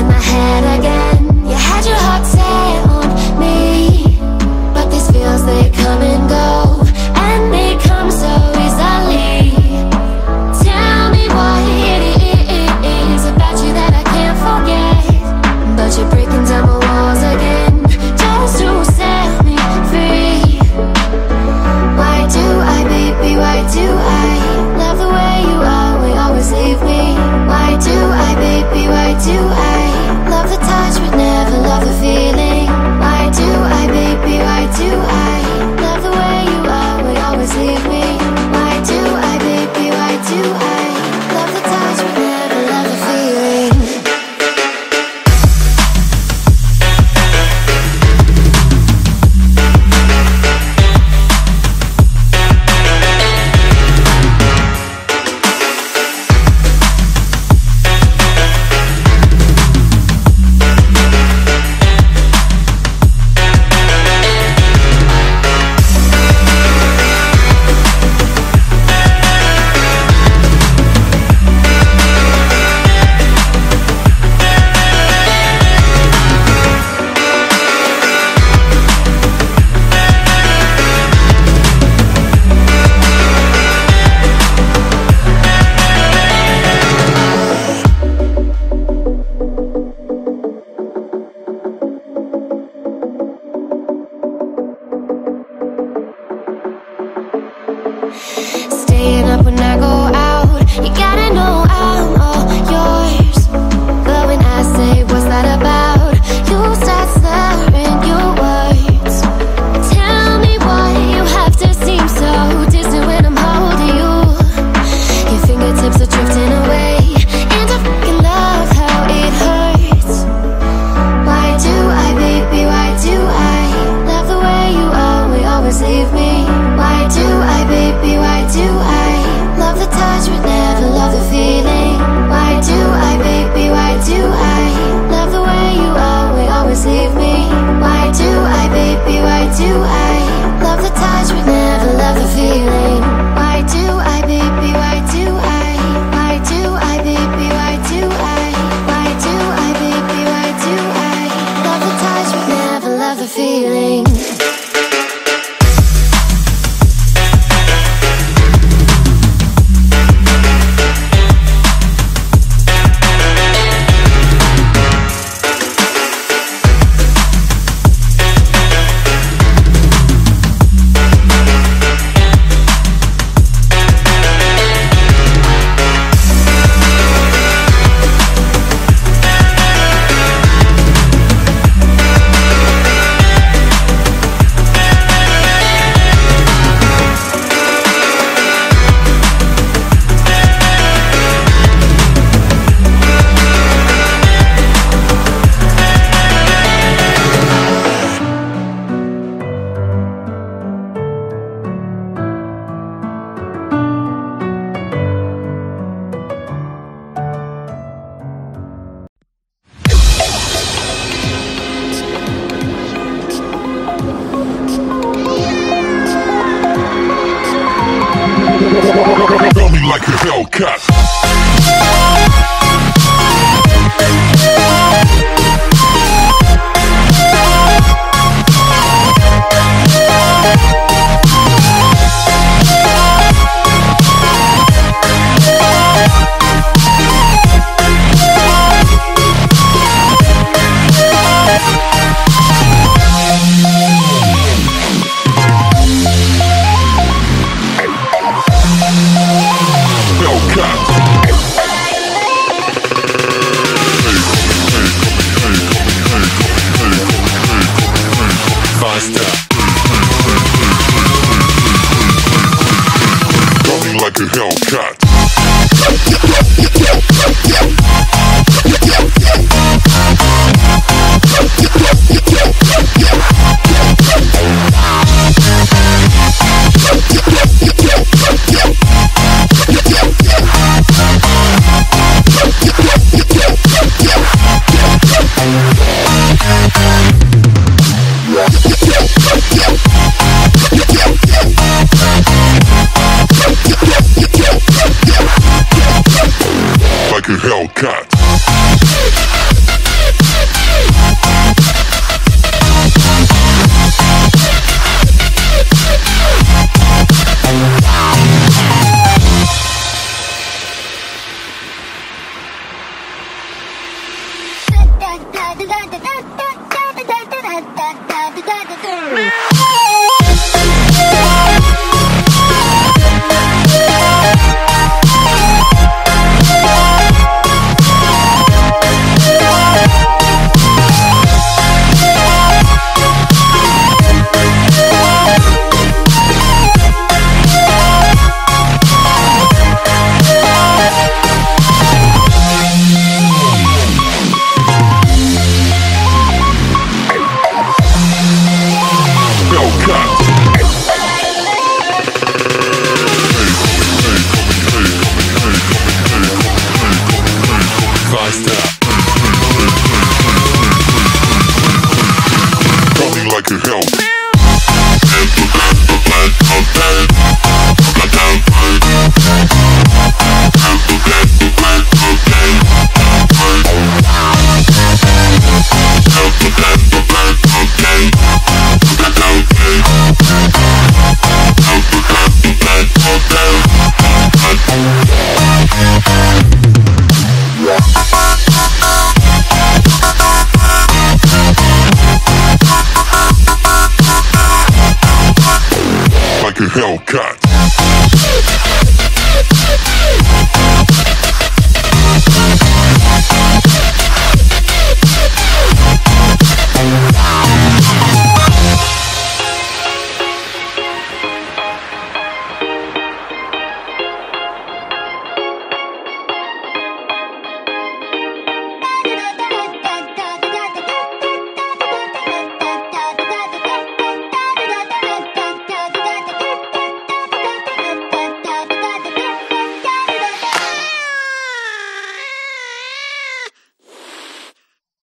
in my head again. You had your heart set on me, but these feels, they come and go, and they come so easily. Tell me what it is about you that I can't forget, but you're breaking down my walls again, just to set me free. Why do I, baby, why do I love the way you always leave me? Why do I, baby, why do I love the touch but never love the feeling? Why do I, baby, why do I love the way you always leave me? Why do I, baby, why do I love the touch but never love the feeling? Staying up when I go out, you gotta know I'm all yours. But when I say what's that about, you start slurring your words. Tell me why you have to seem so distant when I'm holding you. Your fingertips are drifting away, and I fucking love how it hurts. Why do I, baby, why do I love the way you always leave me? Why do I, baby, why do I love the touch but never love the feeling? Why do I, baby, why do I love the way you always leave me? Why do I, baby, why do I love the touch but never love the feeling? Why do I, baby, why do I? Why do I, baby, why do I? Why do I, baby, why do I love the touch but never love the feeling? Feel me like a Hellcat. Like a Hellcat. Like a Hellcat. Coming like a hell.